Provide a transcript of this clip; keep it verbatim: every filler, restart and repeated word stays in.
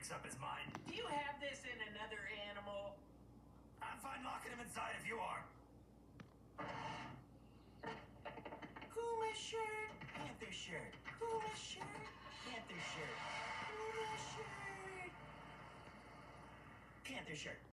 mix up his mind. Do you have this in another animal? I'm fine locking him inside if you are. Puma shirt, panther shirt, Puma shirt, panther shirt, Puma shirt, panther shirt.